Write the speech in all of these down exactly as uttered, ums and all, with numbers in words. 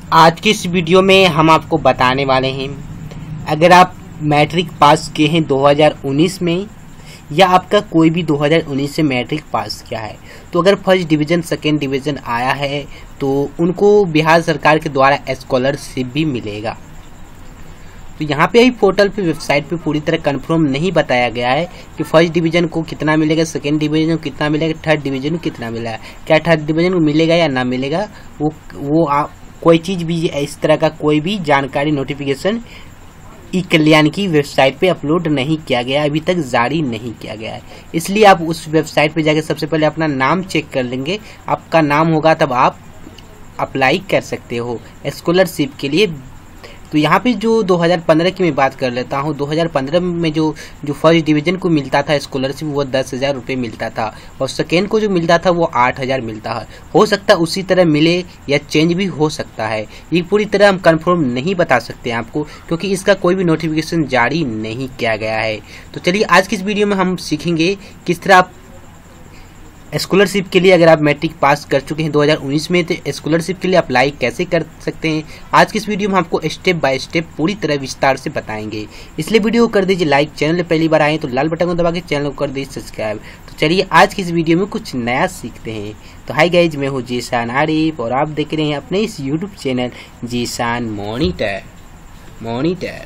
आज की इस वीडियो में हम आपको बताने वाले हैं, अगर आप मैट्रिक पास किए हैं दो हज़ार उन्नीस में या आपका कोई भी दो हज़ार उन्नीस से मैट्रिक पास किया है, तो अगर फर्स्ट डिवीज़न सेकेंड डिवीज़न आया है तो उनको बिहार सरकार के द्वारा स्कॉलरशिप भी मिलेगा। तो यहाँ पे अभी पोर्टल पे वेबसाइट पे पूरी तरह कंफर्म नहीं बताया गया है कि फर्स्ट डिवीज़न को कितना मिलेगा, सेकेंड डिवीज़न को कितना मिलेगा, थर्ड डिवीज़न को कितना मिलेगा, क्या थर्ड डिवीज़न को मिलेगा या ना मिलेगा। वो वो आप कोई चीज़ भी इस तरह का कोई भी जानकारी नोटिफिकेशन ई कल्याण की वेबसाइट पे अपलोड नहीं किया गया, अभी तक जारी नहीं किया गया है। इसलिए आप उस वेबसाइट पे जाके सबसे पहले अपना नाम चेक कर लेंगे। आपका नाम होगा तब आप अप्लाई कर सकते हो स्कॉलरशिप के लिए। तो यहाँ पे जो दो हज़ार पंद्रह की मैं बात कर लेता हूँ। दो हज़ार पंद्रह में जो जो फर्स्ट डिवीज़न को मिलता था स्कॉलरशिप वो दस हज़ार रुपये मिलता था और सेकेंड को जो मिलता था वो आठ हज़ार मिलता है। हो सकता है उसी तरह मिले या चेंज भी हो सकता है, ये पूरी तरह हम कंफर्म नहीं बता सकते हैं आपको, क्योंकि इसका कोई भी नोटिफिकेशन जारी नहीं किया गया है। तो चलिए आज की इस वीडियो में हम सीखेंगे किस तरह आप स्कॉलरशिप के लिए, अगर आप मैट्रिक पास कर चुके हैं दो हज़ार उन्नीस में, तो स्कॉलरशिप के लिए अप्लाई कैसे कर सकते हैं। आज की इस वीडियो में आपको स्टेप बाय स्टेप पूरी तरह विस्तार से बताएंगे। इसलिए वीडियो को कर दीजिए लाइक, चैनल पे पहली बार आए तो लाल बटन को दबा के चैनल को कर दीजिए सब्सक्राइब। तो चलिए आज की इस वीडियो में कुछ नया सीखते हैं। तो हाय गाइज, मैं हूँ जीशान आरिफ और आप देख रहे हैं अपने इस YouTube channel Zeeshan monitor monitor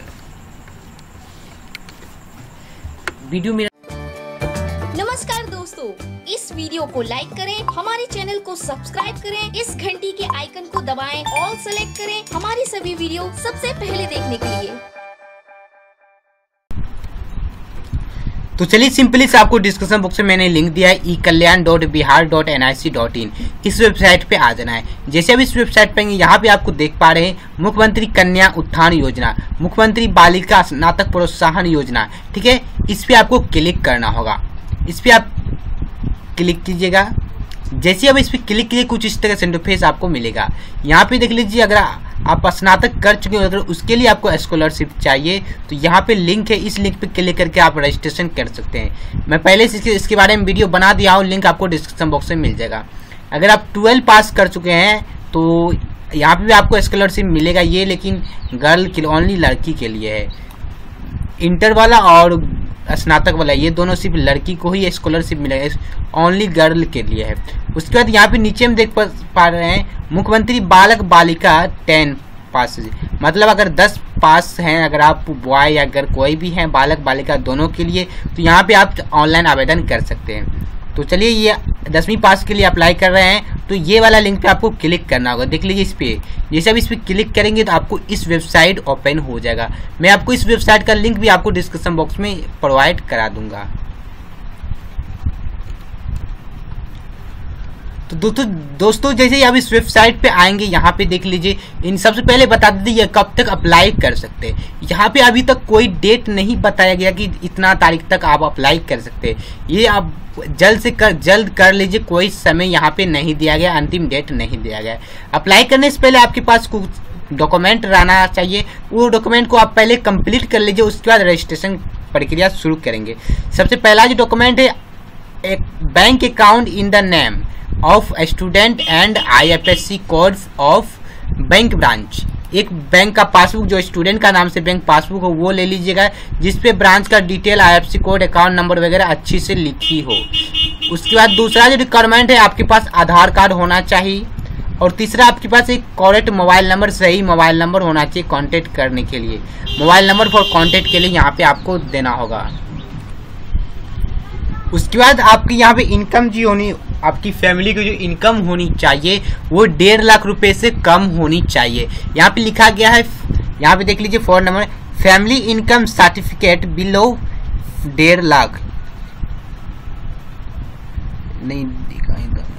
video में। नमस्कार दोस्तों, इस वीडियो को लाइक करें, हमारे चैनल को सब्सक्राइब करें, इस घंटी के आइकन को दबाएं, ऑल सेलेक्ट करें हमारी सभी वीडियो सबसे पहले देखने के लिए। तो चलिए सिंपली से आपको डिस्क्रिप्शन बॉक्स में मैंने लिंक दिया है e Kalyan dot Bihar dot N I C dot in. इस वेबसाइट पे आ जाना है। जैसे अब इस वेबसाइट पे यहाँ पे आपको देख पा रहे हैं मुख्यमंत्री कन्या उत्थान योजना, मुख्यमंत्री बालिका स्नातक प्रोत्साहन योजना, ठीक है। इस पे आपको क्लिक करना होगा। इस पे आप क्लिक कीजिएगा। जैसे अब इस पे क्लिक कीजिए कुछ इस तरह से इंटरफेस आपको मिलेगा। यहाँ पे देख लीजिए, अगर आप स्नातक कर चुके हो, अगर उसके लिए आपको स्कॉलरशिप चाहिए तो यहाँ पे लिंक है, इस लिंक पे क्लिक करके आप रजिस्ट्रेशन कर सकते हैं। मैं पहले से इसके, इसके बारे में वीडियो बना दिया हूँ, लिंक आपको डिस्क्रिप्शन बॉक्स में मिल जाएगा। अगर आप ट्वेल्व पास कर चुके हैं तो यहाँ पे भी आपको स्कॉलरशिप मिलेगा, ये लेकिन गर्ल के ओनली लड़की के लिए है। इंटर वाला और स्नातक वाला ये दोनों सिर्फ लड़की को ही स्कॉलरशिप मिलेगा, ओनली गर्ल के लिए है। उसके बाद यहाँ पे नीचे हम देख पा रहे हैं मुख्यमंत्री बालक बालिका टेन पास, मतलब अगर दस पास हैं, अगर आप बॉय या अगर कोई भी हैं, बालक बालिका दोनों के लिए, तो यहाँ पे आप ऑनलाइन आवेदन कर सकते हैं। तो चलिए ये दसवीं पास के लिए अप्लाई कर रहे हैं तो ये वाला लिंक पे आपको क्लिक करना होगा। देख लीजिए इस पे, जैसे आप इस पे क्लिक करेंगे तो आपको इस वेबसाइट ओपन हो जाएगा। मैं आपको इस वेबसाइट का लिंक भी आपको डिस्क्रिप्शन बॉक्स में प्रोवाइड करा दूंगा। तो दोस्तों दोस्तों जैसे ही आप इस वेबसाइट पे आएंगे, यहाँ पे देख लीजिए, इन सबसे पहले बता दीजिए कब तक अप्लाई कर सकते हैं। यहाँ पे अभी तक कोई डेट नहीं बताया गया कि इतना तारीख तक आप अप्लाई कर सकते हैं। ये आप जल्द से कर जल्द कर लीजिए, कोई समय यहाँ पे नहीं दिया गया, अंतिम डेट नहीं दिया गया। अप्लाई करने से पहले आपके पास कुछ डॉक्यूमेंट रहना चाहिए, वो डॉक्यूमेंट को आप पहले कंप्लीट कर लीजिए, उसके बाद रजिस्ट्रेशन प्रक्रिया शुरू करेंगे। सबसे पहला जो डॉक्यूमेंट है, एक bank account in the name of student and I F S C code of bank branch. एक बैंक का पासबुक जो स्टूडेंट का नाम से बैंक पासबुक हो वो ले लीजिएगा, जिसपे ब्रांच का detail, I F S C code, account number वगैरह अच्छी से लिखी हो। उसके बाद दूसरा जो रिक्वायरमेंट है, आपके पास आधार कार्ड होना चाहिए। और तीसरा आपके पास एक करेक्ट मोबाइल नंबर, सही मोबाइल नंबर होना चाहिए कांटेक्ट करने के लिए। मोबाइल नंबर फॉर कांटेक्ट के लिए यहाँ पे आपको देना होगा। उसके बाद आपकी यहाँ पे इनकम जी होनी, आपकी फैमिली की जो इनकम होनी चाहिए वो डेढ़ लाख रुपए से कम होनी चाहिए। यहाँ पे लिखा गया है, यहाँ पे देख लीजिए phone number, family income certificate below डेढ़ लाख नहीं दिखा,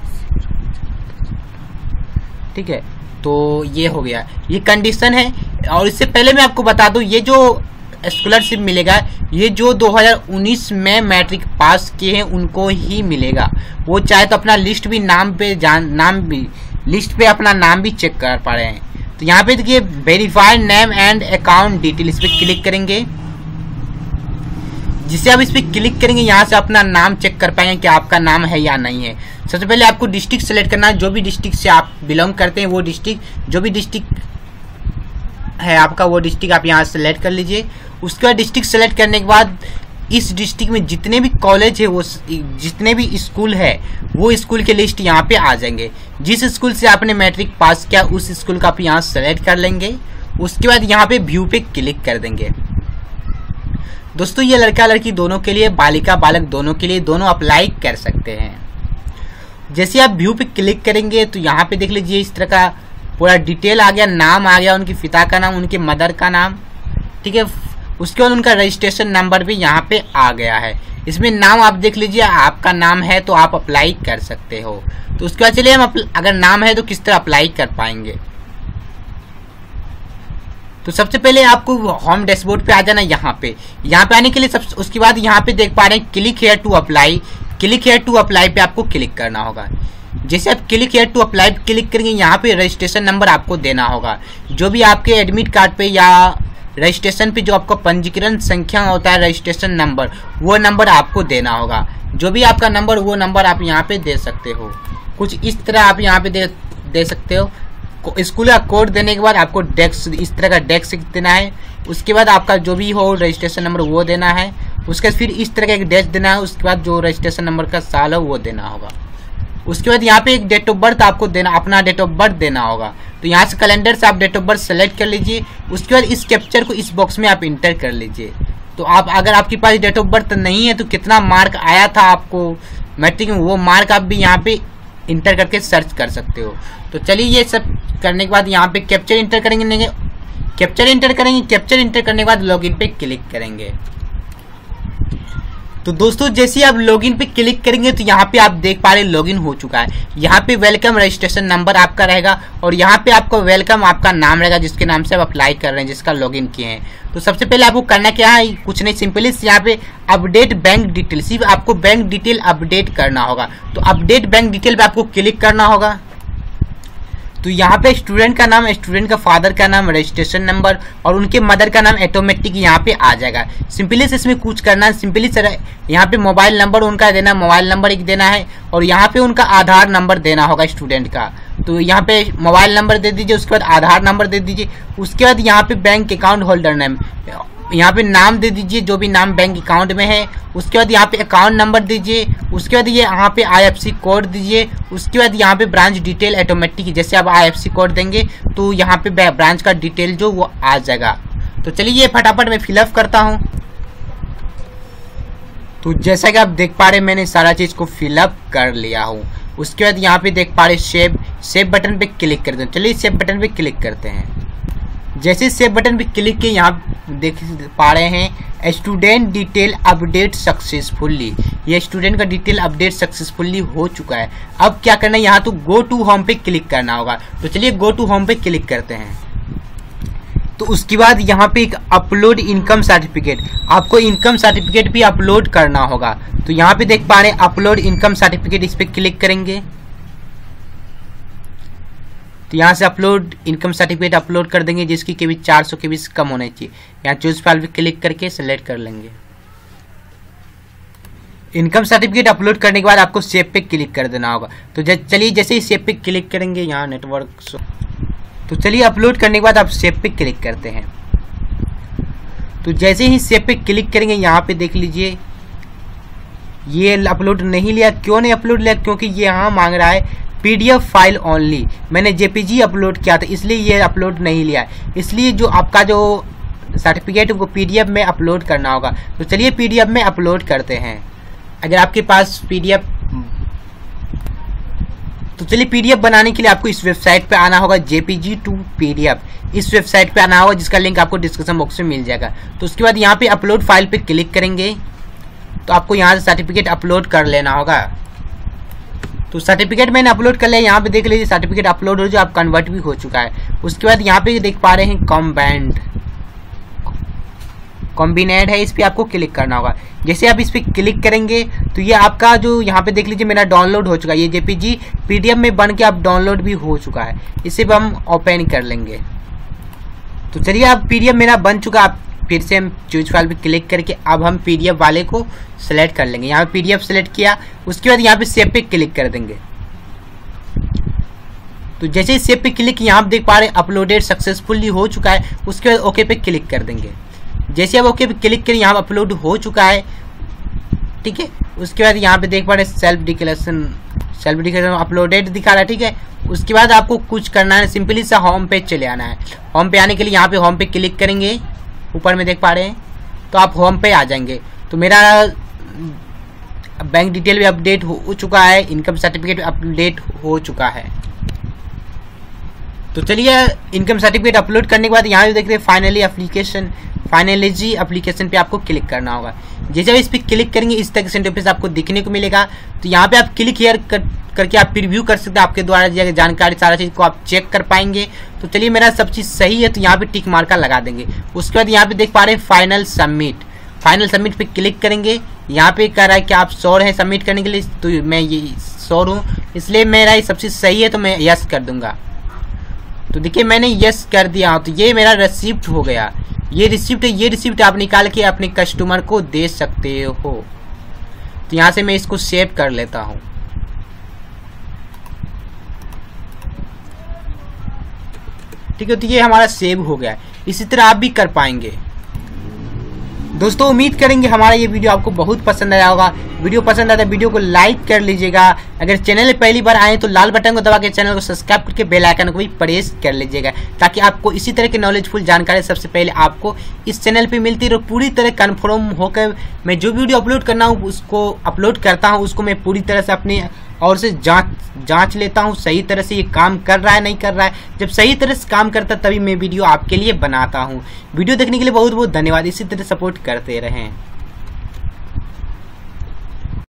ठीक है। तो ये हो गया, ये कंडीशन है। और इससे पहले मैं आपको बता दूं, ये जो स्कॉलरशिप मिलेगा ये जो दो हज़ार उन्नीस में मैट्रिक पास किए हैं उनको ही मिलेगा। वो चाहे तो अपना लिस्ट भी नाम पे जान नाम भी लिस्ट पे अपना नाम भी चेक कर पा रहे हैं। तो यहाँ पे देखिए verified name and account detail, इस पर क्लिक करेंगे। जिसे आप इस पर क्लिक करेंगे यहाँ से अपना नाम चेक कर पाएंगे कि आपका नाम है या नहीं है। सबसे पहले आपको डिस्ट्रिक्ट सेलेक्ट करना है, जो भी डिस्ट्रिक्ट से आप बिलोंग करते हैं वो डिस्ट्रिक्ट, जो भी डिस्ट्रिक्ट है आपका वो डिस्ट्रिक्ट आप यहाँ सेलेक्ट कर लीजिए। उसके बाद डिस्ट्रिक्ट सेलेक्ट करने के बाद इस डिस्ट्रिक्ट में जितने भी कॉलेज है, वो जितने भी स्कूल है, वो स्कूल के लिस्ट यहाँ पे आ जाएंगे। जिस स्कूल से आपने मैट्रिक पास किया उस स्कूल का आप यहाँ सेलेक्ट कर लेंगे। उसके बाद यहाँ पे व्यू पे क्लिक कर देंगे। दोस्तों ये लड़का लड़की दोनों के लिए, बालिका बालक दोनों के लिए, दोनों अप्लाई कर सकते हैं। जैसे आप व्यू पे क्लिक करेंगे तो यहाँ पे देख लीजिए इस तरह का पूरा डिटेल आ गया, नाम आ गया, उनके पिता का नाम, उनके मदर का नाम, ठीक है। उसके बाद उनका रजिस्ट्रेशन नंबर भी यहाँ पे आ गया है। इसमें नाम आप देख लीजिए, आपका नाम है तो आप अप्लाई कर सकते हो। तो उसके बाद चलिए हम अगर नाम है तो किस तरह अप्लाई कर पाएंगे। तो सबसे पहले आपको होम डैशबोर्ड पे आ जाना। यहाँ पे यहाँ पे आने के लिए सब उसके बाद यहाँ पे देख पा रहे हैं click here to apply. Click here to apply पे आपको क्लिक करना होगा। जैसे आप क्लिक हेयर टू अप्लाई पे क्लिक करेंगे यहाँ पे रजिस्ट्रेशन नंबर आपको देना होगा। जो भी आपके एडमिट कार्ड पे या रजिस्ट्रेशन पे जो आपका पंजीकरण संख्या होता है, रजिस्ट्रेशन नंबर, वो नंबर आपको देना होगा। जो भी आपका नंबर, वो नंबर आप यहाँ पे दे सकते हो। कुछ इस तरह आप यहाँ पे दे दे सकते हो। स्कूल का कोड देने के बाद आपको डेस्क, इस तरह का डेस्क देना है। उसके बाद आपका जो भी हो रजिस्ट्रेशन नंबर वो देना है। उसके बाद फिर इस तरह का एक डेस्क देना है। उसके बाद जो रजिस्ट्रेशन नंबर का साल हो वो देना होगा। उसके बाद यहाँ पे एक डेट ऑफ बर्थ आपको देना, अपना डेट ऑफ बर्थ देना होगा। तो यहाँ से कैलेंडर से आप डेट ऑफ बर्थ सेलेक्ट कर लीजिए। उसके बाद इस कैप्चर को इस बॉक्स में आप इंटर कर लीजिए। तो आप अगर आपके पास डेट ऑफ बर्थ नहीं है तो कितना मार्क आया था आपको मैट्रिक में, वो मार्क आप भी यहाँ पे इंटर करके सर्च कर सकते हो। तो चलिए ये सब करने के बाद यहाँ पे कैप्चर इंटर करेंगे। कैप्चर इंटर करेंगे कैप्चर इंटर करने के बाद लॉगिन पे क्लिक करेंगे। तो दोस्तों जैसे आप लॉगिन पे क्लिक करेंगे तो यहाँ पे आप देख पा रहे हैं लॉगिन हो चुका है। यहाँ पे वेलकम रजिस्ट्रेशन नंबर आपका रहेगा और यहाँ पे आपको वेलकम आपका नाम रहेगा जिसके नाम से आप अप्लाई कर रहे हैं, जिसका लॉगिन किए हैं। तो सबसे पहले आपको करना क्या है, कुछ नहीं, सिंपली यहाँ पे अपडेट बैंक डिटेल, सिर्फ आपको बैंक डिटेल अपडेट करना होगा। तो अपडेट बैंक डिटेल पे आपको क्लिक करना होगा। तो यहाँ पे स्टूडेंट का नाम, स्टूडेंट का फादर का नाम, रजिस्ट्रेशन नंबर और उनके मदर का नाम ऑटोमेटिक यहाँ पे आ जाएगा। सिंपली से इसमें कुछ करना है, सिंपली सर यहाँ पे मोबाइल नंबर उनका देना, मोबाइल नंबर एक देना है और यहाँ पे उनका आधार नंबर देना होगा स्टूडेंट का। तो यहाँ पे मोबाइल नंबर दे दीजिए, उसके बाद आधार नंबर दे दीजिए। उसके बाद यहाँ पे बैंक अकाउंट होल्डर नेम, यहाँ पे नाम दे दीजिए जो भी नाम बैंक अकाउंट में है। उसके बाद यहाँ पे अकाउंट नंबर दीजिए। उसके बाद ये यहाँ पे आईएफएससी कोड दीजिए। उसके बाद यहाँ पे ब्रांच डिटेल ऑटोमेटिक, जैसे आप आईएफएससी कोड देंगे तो यहाँ पे ब्रांच का डिटेल जो वो आ जाएगा। तो चलिए ये फटाफट मैं फिलअप करता हूँ। तो जैसा कि आप देख पा रहे हैं मैंने सारा चीज़ को फिलअप कर लिया हूँ। उसके बाद यहाँ पे देख पा रहे सेव सेव बटन पे क्लिक करते हैं। चलिए सेव बटन पे क्लिक करते हैं। जैसे सेव बटन पे क्लिक किए यहाँ देख पा रहे हैं स्टूडेंट डिटेल अपडेट सक्सेसफुली, ये स्टूडेंट का डिटेल अपडेट सक्सेसफुली हो चुका है। अब क्या करना है, यहाँ तो गो टू होम पे क्लिक करना होगा। तो चलिए गो टू होम पे क्लिक करते हैं। तो उसके बाद यहाँ पे एक अपलोड इनकम सर्टिफिकेट, आपको इनकम सर्टिफिकेट भी अपलोड करना होगा। तो यहाँ पे देख पा रहे हैं अपलोड इनकम सर्टिफिकेट, इस पे क्लिक करेंगे तो यहाँ से अपलोड इनकम सर्टिफिकेट अपलोड कर देंगे जिसकी केबी चार सौ केबी से कम होनी चाहिए। यहाँ चूज फाइल पे क्लिक करके सेलेक्ट कर लेंगे। इनकम सर्टिफिकेट अपलोड करने के बाद आपको सेव पे क्लिक कर देना होगा। तो चलिए जैसे ही सेव पे क्लिक करेंगे, यहाँ नेटवर्क, तो चलिए अपलोड करने के बाद आप सेव पे क्लिक करते हैं। तो जैसे ही सेव पे क्लिक करेंगे यहाँ पे देख लीजिए ये अपलोड नहीं लिया। क्यों नहीं अपलोड लिया, क्योंकि ये यहाँ मांग रहा है पीडीएफ फाइल ओनली। मैंने जेपीजी अपलोड किया था इसलिए ये अपलोड नहीं लिया। इसलिए जो आपका जो सर्टिफिकेट वो पीडीएफ में अपलोड करना होगा। तो चलिए पीडीएफ में अपलोड करते हैं। अगर आपके पास पीडीएफ, तो चलिए पीडीएफ बनाने के लिए आपको इस वेबसाइट पे आना होगा, जेपीजी टू पीडीएफ, इस वेबसाइट पे आना होगा जिसका लिंक आपको डिस्क्रिप्शन बॉक्स में मिल जाएगा। तो उसके बाद यहाँ पे अपलोड फाइल पे क्लिक करेंगे तो आपको यहाँ से सर्टिफिकेट अपलोड कर लेना होगा। तो सर्टिफिकेट मैंने अपलोड कर लिया, यहाँ पे देख लीजिए सर्टिफिकेट अपलोड हो जो आप कन्वर्ट भी हो चुका है। उसके बाद यहाँ पे देख पा रहे हैं कॉम्बाइंड कॉम्बिनेड है, इस पर आपको क्लिक करना होगा। जैसे आप इस पर क्लिक करेंगे तो ये आपका जो यहाँ पे देख लीजिए मेरा डाउनलोड हो चुका है। ये जेपीजी पीडीएफ में बन के आप डाउनलोड भी हो चुका है। इसे भी हम ओपन कर लेंगे। तो चलिए आप पीडीएफ मेरा बन चुका, आप फिर से हम चूज फाइल पे क्लिक करके अब हम पीडीएफ वाले को सेलेक्ट कर लेंगे। यहाँ पे पीडीएफ सेलेक्ट किया, उसके बाद यहाँ पे सेव पे क्लिक कर देंगे। तो जैसे ही सेव पे क्लिक यहाँ आप देख पा रहे हैं अपलोडेड सक्सेसफुली हो चुका है। उसके बाद ओके पे क्लिक कर देंगे। जैसे अब ओके पे क्लिक करें यहाँ अपलोड हो चुका है, ठीक है। उसके बाद यहाँ पे देख पा रहे self declaration self declaration uploaded दिखा रहा है, ठीक है। उसके बाद आपको कुछ करना है, सिंपली सा होम पेज चले आना है। होम पे आने के लिए यहाँ पे होम पे क्लिक करेंगे, ऊपर में देख पा रहे हैं, तो आप होम पे आ जाएंगे। तो मेरा बैंक डिटेल भी अपडेट हो चुका है, इनकम सर्टिफिकेट अपडेट हो चुका है। तो चलिए इनकम सर्टिफिकेट अपलोड करने के बाद यहाँ पे देख रहे हैं फाइनली एप्लीकेशन फाइनली एप्लीकेशन पे आपको क्लिक करना होगा। जैसे आप इस पर क्लिक करेंगे इस तरह से इंटरफेस आपको दिखने को मिलेगा। तो यहाँ पे आप क्लिक हियर कर, करके आप प्रीव्यू कर सकते हैं, आपके द्वारा दिया गया जानकारी सारा चीज़ को आप चेक कर पाएंगे। तो चलिए मेरा सब चीज़ सही है, तो यहाँ पे टिक मार्का लगा देंगे। उसके बाद यहाँ पे देख पा रहे हैं फाइनल सबमिट फाइनल सबमिट पे क्लिक करेंगे। यहाँ पे कह रहा है कि आप श्योर हैं सबमिट करने के लिए, तो मैं ये श्योर हूँ, इसलिए मेरा ये सब चीज़ सही है, तो मैं यस कर दूंगा। तो देखिए मैंने यस कर दिया, तो ये मेरा रिसिप्ट हो गया। ये रिसिप्ट है, ये रिसिप्ट आप निकाल के अपने कस्टमर को दे सकते हो। तो यहाँ से मैं इसको सेव कर लेता हूँ। ठीक है, तो ये हमारा सेव हो गया। इसी तरह आप भी कर पाएंगे। दोस्तों उम्मीद करेंगे हमारा ये वीडियो आपको बहुत पसंद आया होगा। वीडियो पसंद आया तो वीडियो को लाइक कर लीजिएगा। अगर चैनल में पहली बार आए तो लाल बटन को दबा के चैनल को सब्सक्राइब करके बेल आइकन को भी प्रेस कर लीजिएगा, ताकि आपको इसी तरह की नॉलेजफुल जानकारी सबसे पहले आपको इस चैनल पे मिलती रहे। पूरी तरह कन्फर्म होकर मैं जो वीडियो अपलोड करना हूँ उसको अपलोड करता हूँ, उसको मैं पूरी तरह से अपने और से जांच जांच लेता हूँ सही तरह से ये काम कर रहा है नहीं कर रहा है। जब सही तरह से काम करता तभी मैं वीडियो आपके लिए बनाता हूँ। वीडियो देखने के लिए बहुत बहुत धन्यवाद। इसी तरह सपोर्ट करते रहें।